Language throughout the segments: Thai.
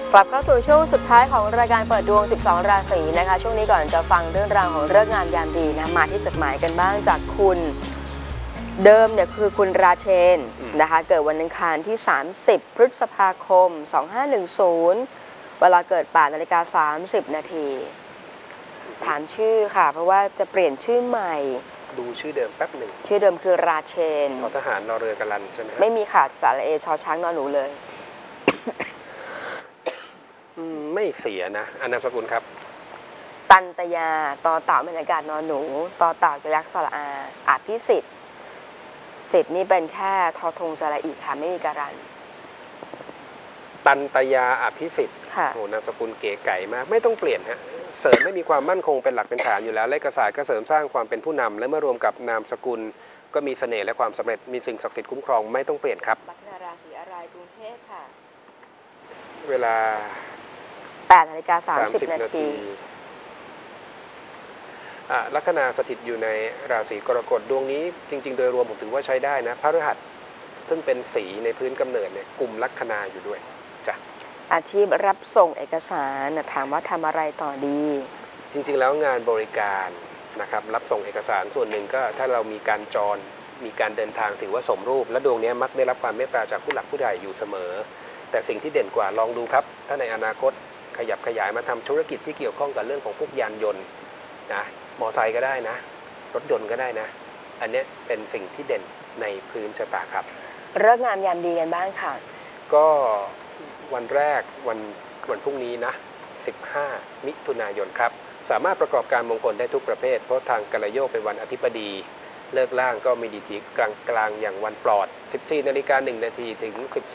กลับเข้าสู่ช่วงสุดท้ายของรายการเปิดดวง 12 ราศีนะคะช่วงนี้ก่อนจะฟังเรื่องราวของฤกษ์งามยามดีนะมาที่จดหมายกันบ้างจากคุณเดิมเนี่ยคือคุณราเชนนะคะเกิดวันอังคารที่ 30 พฤษภาคม 2510 เวลาเกิด 8:30 นาทีถามชื่อค่ะเพราะว่าจะเปลี่ยนชื่อใหม่ดูชื่อเดิมแป๊บหนึ่งชื่อเดิมคือราเชนทหารรอเรือกรันใช่ไหมไม่มีขาดสระเอชอช้างนอนหนูเลยไม่เสียนะนามสกุลครับตันตยาต่อเต่าบรรยากาศนอนหนูต่อเต่ายักษ์สระอาภิสิทธิ์สิทธิ์นี่เป็นแค่ทอทงสระอีค่ะไม่มีการันตันตยาอภิสิทธิ์โอ้นามสกุลเก๋ไก่มากไม่ต้องเปลี่ยนฮะเสริมไม่มีความมั่นคงเป็นหลักเป็นฐานอยู่แล้วเลขศาสตร์ก็เสริมสร้างความเป็นผู้นำและเมื่อรวมกับนามสกุลก็มีเสน่ห์และความสำเร็จมีสิ่งศักดิ์สิทธิ์คุ้มครองไม่ต้องเปลี่ยนครับลัคนาราศีอะไรกรุงเทพค่ะเวลา 8:30 นาทีลัคนาสถิตอยู่ในราศีกรกฎดวงนี้จริงๆโดยรวมผมถือว่าใช้ได้นะพฤหัสซึ่งเป็นสีในพื้นกำเนิดเนี่ยกลุ่มลัคนาอยู่ด้วยจ้ะอาชีพรับส่งเอกสารถามว่าทำอะไรต่อดีจริงๆแล้วงานบริการนะครับรับส่งเอกสารส่วนหนึ่งก็ถ้าเรามีการจรมีการเดินทางถือว่าสมรูปและดวงนี้มักได้รับความเมตตาจากผู้หลักผู้ใหญ่อยู่เสมอแต่สิ่งที่เด่นกว่าลองดูครับถ้าในอนาคตขยับขยายมาทำธุรกิจที่เกี่ยวข้องกับเรื่องของพวกยานยนต์นะมอไซค์ก็ได้นะรถยนต์ก็ได้นะอันนี้เป็นสิ่งที่เด่นในพื้นชะตาครับฤกษ์งามยามดีกันบ้างค่ะก็วันแรกวันพรุ่งนี้นะ15 มิถุนายนครับสามารถประกอบการมงคลได้ทุกประเภทเพราะทางกัลโยกเป็นวันอธิบดีเลิกล่างก็มีดีทีกลางอย่างวันปลอด 14:01 นาทีถึง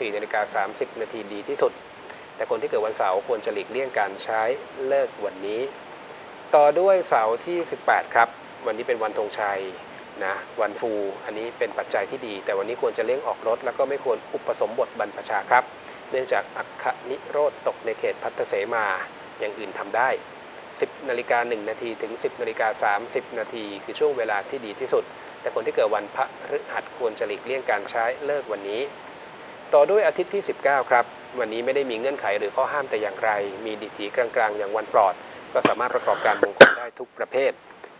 14:30 นาทีดีที่สุดแต่คนที่เกิดวันเสาร์ควรจะหลีกเลี่ยงการใช้เลิกวันนี้ต่อด้วยเสาร์ที่18ครับวันนี้เป็นวันธงชัยนะวันฟูอันนี้เป็นปัจจัยที่ดีแต่วันนี้ควรจะเลี่ยงออกรถแล้วก็ไม่ควรอุปสมบทบรรพชาครับเนื่องจากอัคคนิโรธตกในเขตภัตตเสมาอย่างอื่นทำได้ 10:01 นาทีถึง 10:30 นาทีคือช่วงเวลาที่ดีที่สุดแต่คนที่เกิดวันพฤหัสควรจะหลีกเลี่ยงการใช้เลิกวันนี้ต่อด้วยอาทิตย์ที่19ครับวันนี้ไม่ได้มีเงื่อนไขหรือข้อห้ามแต่อย่างไรมีดิถีกลางๆอย่างวันปลอดก็สามารถประกอบการมงคลได้ทุกประเภท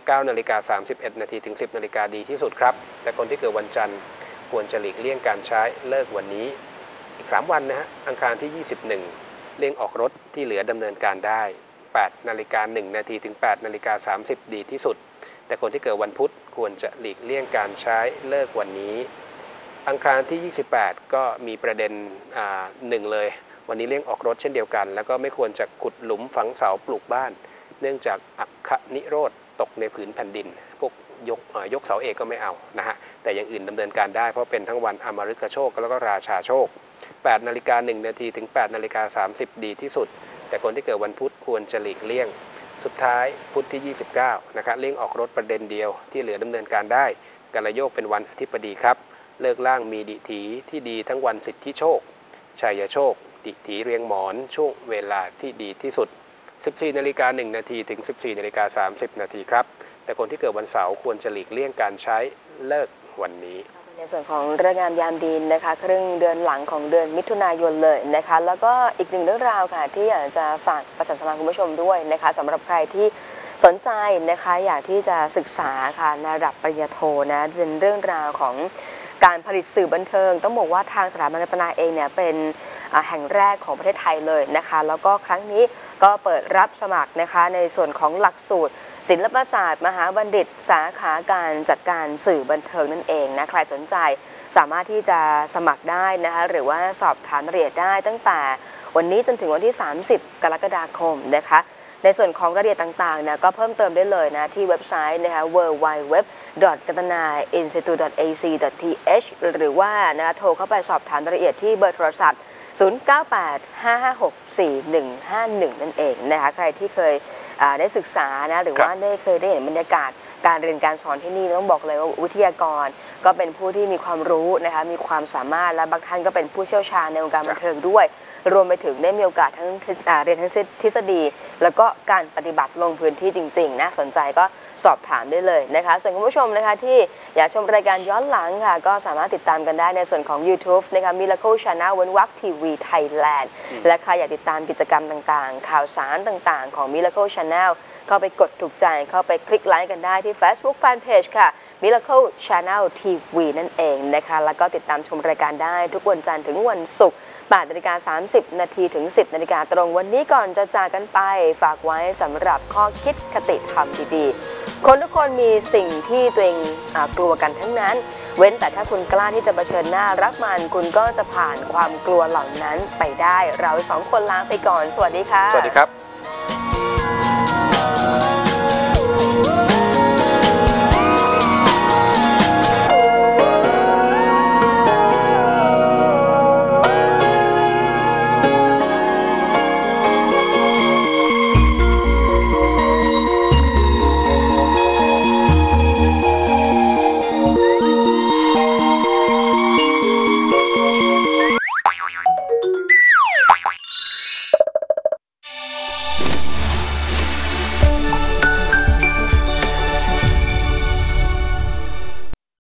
9:31 นาทีถึง 10 นาฬิกาดีที่สุดครับแต่คนที่เกิดวันจันทร์ควรจะหลีกเลี่ยงการใช้เลิกวันนี้อีก3วันนะฮะอังคารที่ 21เลี่ยงออกรถที่เหลือดำเนินการได้ 8:01 นาทีถึง 8:30 ดีที่สุดแต่คนที่เกิดวันพุธควรจะหลีกเลี่ยงการใช้เลิกวันนี้อังคารที่ 28ก็มีประเด็นหนึ่งเลยวันนี้เลี่ยงออกรถเช่นเดียวกันแล้วก็ไม่ควรจะขุดหลุมฝังเสาปลูกบ้านเนื่องจากอัคคนิโรธตกในผืนแผ่นดินพวกยกเสาเอกก็ไม่เอานะฮะแต่อย่างอื่นดำเนินการได้เพราะเป็นทั้งวันอมฤคโชคแล้วก็ราชาโชค 8:01 นาทีถึง 8:30 ดีที่สุดแต่คนที่เกิดวันพุธควรจะหลีกเลี่ยงสุดท้ายพุธที่ 29นะครับเลี่ยงออกรถประเด็นเดียวที่เหลือดำเนินการได้กัลโยกเป็นวันอธิบดีครับเลิกล่างมีดิถีที่ดีทั้งวันสิทธิโชคชัยโชคดิถีเรียงหมอนช่วงเวลาที่ดีที่สุด 14:01 นาทีถึง 14:30 นาทีครับแต่คนที่เกิดวันเสาร์ควรจะหลีกเลี่ยงการใช้เลิกวันนี้ในส่วนของฤกษ์งามยามดีนะคะครึ่งเดือนหลังของเดือนมิถุนายนเลยนะคะแล้วก็อีกหนึ่งเรื่องราวค่ะที่อยากจะฝากประชาสัมพันธ์คุณผู้ชมด้วยนะคะสำหรับใครที่สนใจนะคะอยากที่จะศึกษาค่ะในระดับปริญญาโทนะเป็นเรื่องราวของการผลิตสื่อบันเทิงต้องบอกว่าทางสถาบันกัปนาเองเนี่ยเป็นแห่งแรกของประเทศไทยเลยนะคะแล้วก็ครั้งนี้ก็เปิดรับสมัครนะคะในส่วนของหลักสูตรศิลปศาสตร์มหาบัณฑิตสาขาการจัดการสื่อบันเทิงนั่นเองนะใครสนใจสามารถที่จะสมัครได้นะคะหรือว่าสอบถามรายละเอียดได้ตั้งแต่วันนี้จนถึงวันที่ 30 กรกฎาคมนะคะในส่วนของรายละเอียดต่างๆนะก็เพิ่มเติมได้เลยนะที่เว็บไซต์นะคะ www.katanai-institute.ac.th หรือว่านะโทรเข้าไปสอบถามรายละเอียดที่เบอร์โทรศัพท์ 0985564151 นั่นเองนะคะใครที่เคยได้ศึกษานะหรือว่าเคยได้เห็นบรรยากาศการเรียนการสอนที่นี่ต้องบอกเลยว่าวิทยากรก็เป็นผู้ที่มีความรู้นะคะมีความสามารถและบางท่านก็เป็นผู้เชี่ยวชาญในวงการบันเทิงด้วยรวมไปถึงได้มีโอกาสทั้งเรียนทั้งทฤษฎีแล้วก็การปฏิบัติลงพื้นที่จริงๆนะสนใจก็สอบถามได้เลยนะคะส่วนคุณผู้ชมนะคะที่อยากชมรายการย้อนหลังค่ะก็สามารถติดตามกันได้ในส่วนของ YouTube นะคะ Miracle Channel เว้นวรรคทีวีไทยแลนด์และใครอยากติดตามกิจกรรมต่างๆข่าวสารต่างๆของ Miracle Channel เข้าไปกดถูกใจเข้าไปคลิกไลค์กันได้ที่ Facebook Fanpage ค่ะ Miracle Channel TV นั่นเองนะคะแล้วก็ติดตามชมรายการได้ทุกวันจันทร์ถึงวันศุกร์8:30 นาทีถึง 10 นาฬิกาตรงวันนี้ก่อนจะจากกันไปฝากไว้สำหรับข้อคิดคติธรรมดีๆคนทุกคนมีสิ่งที่ตัวเองกลัวกันทั้งนั้นเว้นแต่ถ้าคุณกล้าที่จะเผชิญหน้ารับมันคุณก็จะผ่านความกลัวเหล่านั้นไปได้เรา2 คนลาไปก่อนสวัสดีค่ะสวัสดีครับ